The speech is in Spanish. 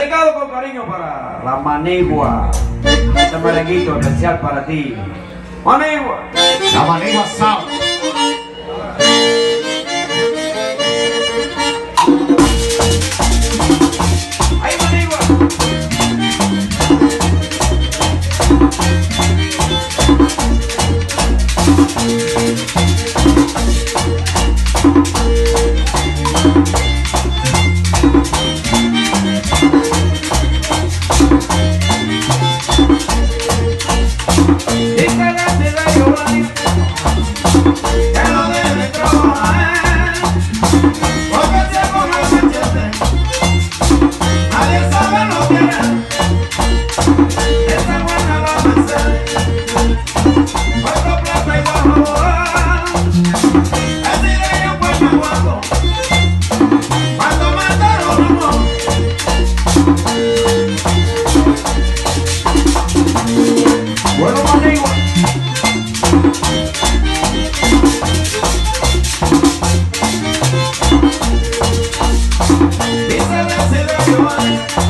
Dedicado con cariño para la manigua. Este merenguito especial para ti. Manigua. La manigua sabe. ¡Ay, manigua! Dice Desiderio Arias que no debe trabajar, porque si es con el machete nadie sabe lo que es. Esa buena la merced, cuatro plata y bajo. Desiderio fue más guapo cuando mataron a uno. Bueno, manigua. Dice Desiderio Arias